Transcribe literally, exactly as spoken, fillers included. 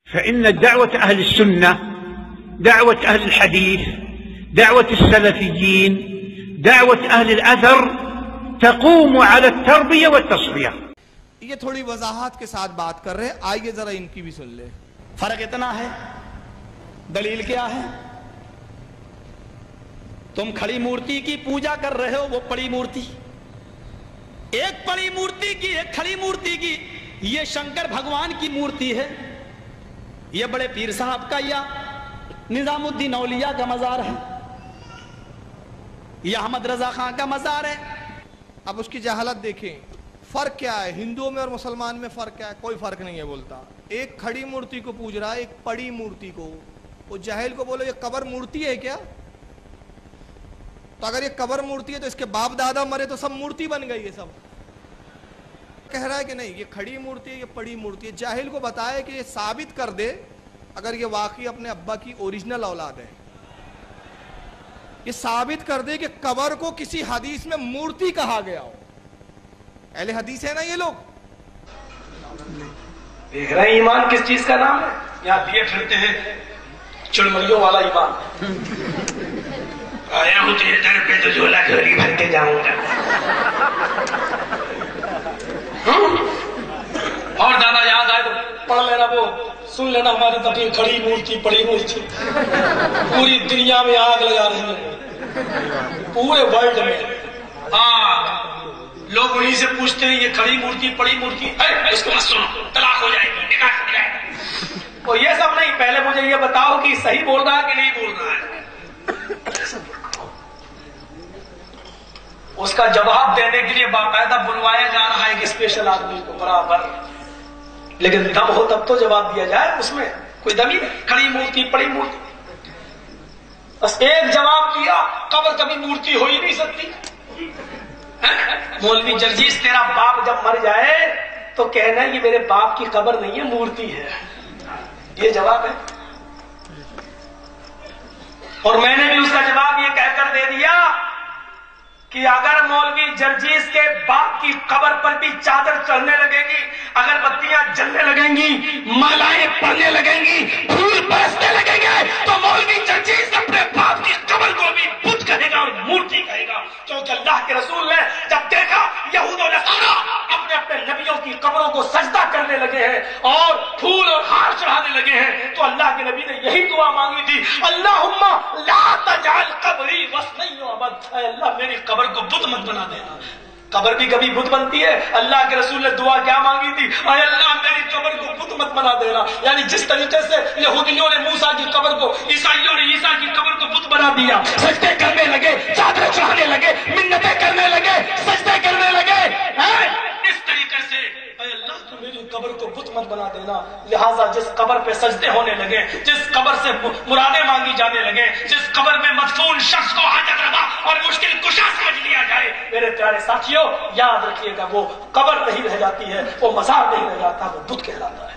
فإن دعوة أهل السنة، دعوة أهل الحديث، دعوة السلفيين، دعوة أهل الأثر تقوم على التربية والتصفية. یہ تھوڑی وضاحت کے ساتھ بات کر رہے ہیں، آئیے ذرا ان کی بھی سن لیں. فرق اتنا ہے، دلیل کیا ہے؟ تم کھڑی مورتی کی پوجا کر رہے ہو، وہ پڑی مورتی. ایک پڑی مورتی کی، ایک کھڑی مورتی کی. یہ شنکر بھگوان کی مورتی ہے، یہ بڑے پیر صاحب کا یا نظام الدین اولیاء کا مزار ہے، یہ احمد رضا خان کا مزار ہے. اب اس کی جہالت دیکھیں. فرق کیا ہے ہندوؤں میں اور مسلمان میں؟ فرق کیا ہے؟ کوئی فرق نہیں ہے. بولتا ایک کھڑی مورتی کو پوج رہا ہے، ایک پڑی مورتی کو. وہ جاہل کو بولو یہ قبر مورتی ہے کیا؟ تو اگر یہ قبر مورتی ہے تو اس کے باپ دادا مرے تو سب مورتی بن گئی ہے. سب کہہ رہا ہے کہ نہیں یہ کھڑی مورتی ہے، یہ پڑی مورتی ہے. جاہل کو بتایا کہ یہ ثابت کر دے اگر یہ واقعی اپنے ابا کی اوریجنل اولاد ہے، یہ ثابت کر دے کہ قبر کو کسی حدیث میں مورتی کہا گیا ہو. اہل حدیث ہے نا یہ لوگ. دیکھ رہے ہیں ایمان کس چیز کا نام ہے؟ یہاں دیے پھرتے ہیں چڑمڑیوں والا ایمان. آیا ہوں تیرے در پہ تو جھولا جھولی بھر کے جاؤں گا. اور دادا یاد آئے تو پڑھ لینا، وہ سن لینا ہماری تقریر کھڑی مورتی پڑی مورتی پوری دنیا میں آگ لگا رہی ہے، پورے ورلڈ میں. ہاں لوگ انہیں سے پوچھتے ہیں یہ کھڑی مورتی پڑی مورتی، اس کو مت سنو طلاق ہو جائے گی، نکاح ہو جائے گا. اور یہ سب نہیں، پہلے مجھے یہ بتاؤ کہ صحیح بول رہا ہے کہ نہیں بول رہا ہے. اس کا جواب دینے کے لیے باقاعدہ بلوایا جا رہا ہے ایک اسپیشل آدمی کو برابر. لیکن دم ہو تب تو جواب دیا جائے، اس میں کوئی دم ہی نہیں. کھڑی مورتی پڑی مورتی، بس ایک جواب دیا، قبر کبھی مورتی ہو ہی نہیں سکتی. مولوی جرجیس تیرا باپ جب مر جائے تو کہنا یہ میرے باپ کی قبر نہیں ہے، مورتی ہے. یہ جواب ہے. اور میں نے بھی اس کا جواب یہ کہہ کر دے دیا کہ اگر مولوی جرجیس کے باپ کی قبر پر بھی چادر چڑھنے لگے گی، اگر بتیاں جلنے لگیں گی، مالائیں پڑنے لگیں گی، پھول برسنے لگیں گے، تو مولوی جرجیس اپنے باپ کی قبر کو بھی بت کہے گا اور مورتی کہے گا. کیونکہ اللہ کے رسول نے جب دیکھا یہود و نصارا اپنے اپنے نبیوں کی قبروں کو سجدہ کرنے لگے ہیں اور پھول اور ہار چڑھانے لگے ہیں، تو اللہ کے نبی نے یہی دعا مانگی تھی، اللہم لا تجعل قبری وثنا یعبد. اے اللہ میری قبر کو بت مت بنا دینا. قبر بھی کبھی بت بنتی ہے. اللہ کے رسول نے دعا کیا مانگی تھی؟ اے اللہ میری قبر کو بت مت بنا دینا. یعنی جس طریقے سے یہودیوں نے موسیٰ کی قبر کو، عیسائیوں نے عیسیٰ کی قبر کو بت بنا دیا، سجدے کرنے لگے، چادر چڑھانے لگے، منتیں کرنے لگے، سجدے کرنے لگے، اس طریقے سے اے اللہ تو میری قبر کو بت مت بنا دینا. لہٰذا جس قبر پہ سجدے ہونے لگے، جس قبر سے مرادیں مانگی جانے لگے، جس قبر میں مدفون شخص کو حاجت روا اور مشکل کشا سمجھ لیا جائے، میرے پیارے ساتھیوں یاد رکھیے گا وہ قبر نہیں رہ جاتی ہے، وہ مزار نہیں رہ جاتا، وہ بت کہلاتا ہے.